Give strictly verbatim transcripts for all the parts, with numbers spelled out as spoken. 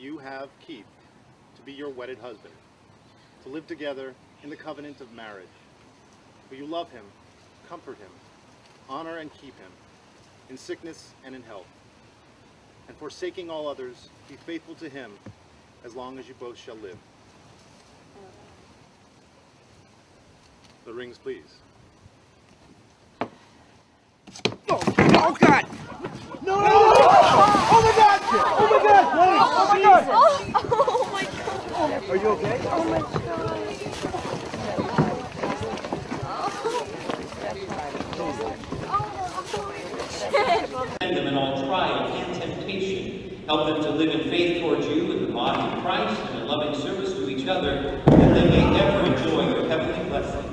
you have Keith to be your wedded husband, to live together in the covenant of marriage. Will you love him, comfort him, honor and keep him, in sickness and in health, and forsaking all others, be faithful to him as long as you both shall live? The rings, please. Oh, oh God! No! No! Oh my God! Oh my God! Oh my God! Oh my God! Are you okay? Oh my God! Defend them in all trial and temptation. Help them to live in faith towards you in the body of Christ and in loving service to each other, that they may ever enjoy your heavenly blessing.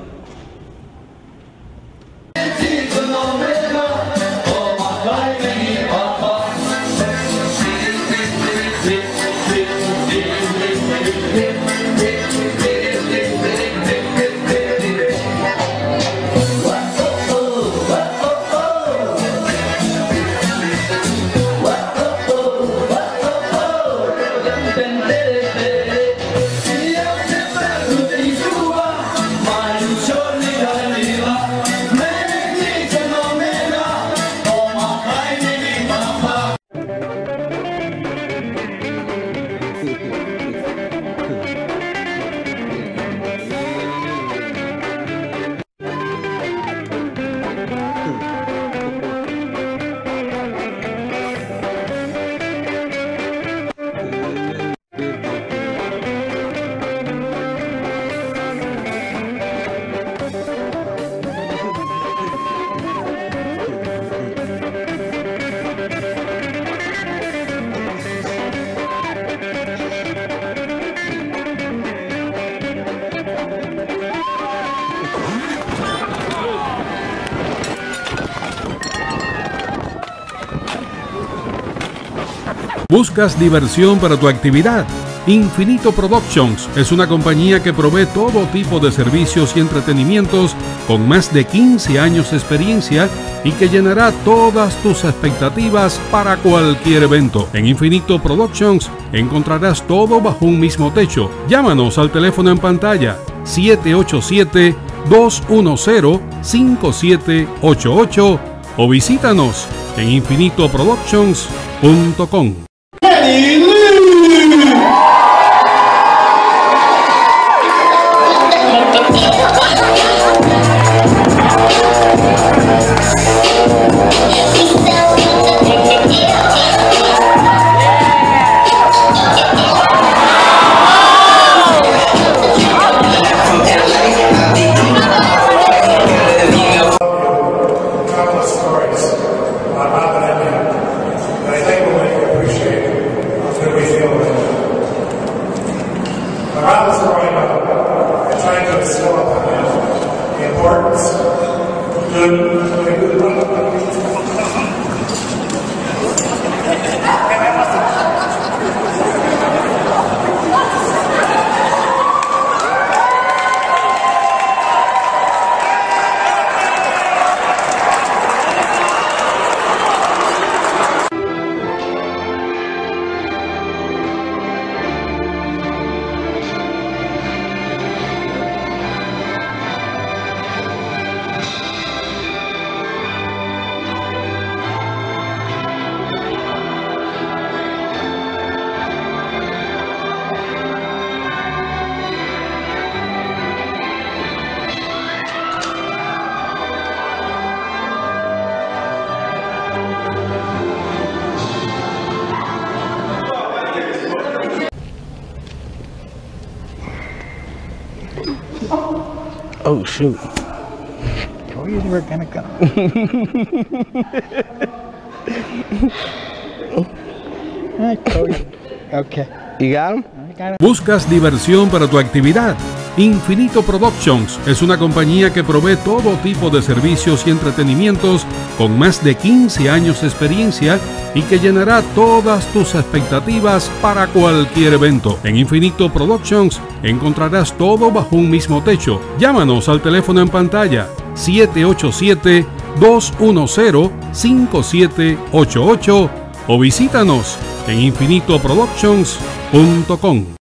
¿Buscas diversión para tu actividad? Infinito Productions es una compañía que provee todo tipo de servicios y entretenimientos con más de quince años de experiencia y que llenará todas tus expectativas para cualquier evento. En Infinito Productions encontrarás todo bajo un mismo techo. Llámanos al teléfono en pantalla siete ocho siete, dos uno cero, cinco siete ocho ocho o visítanos en infinito productions punto com. Oh shoot. Told you they were gonna come. I told you. Okay. You got him? I got him. ¿Buscas diversión para tu actividad? Infinito Productions es una compañía que provee todo tipo de servicios y entretenimientos con más de quince años de experiencia y que llenará todas tus expectativas para cualquier evento. En Infinito Productions encontrarás todo bajo un mismo techo. Llámanos al teléfono en pantalla siete ocho siete, dos uno cero, cinco siete ocho ocho o visítanos en infinito productions punto com.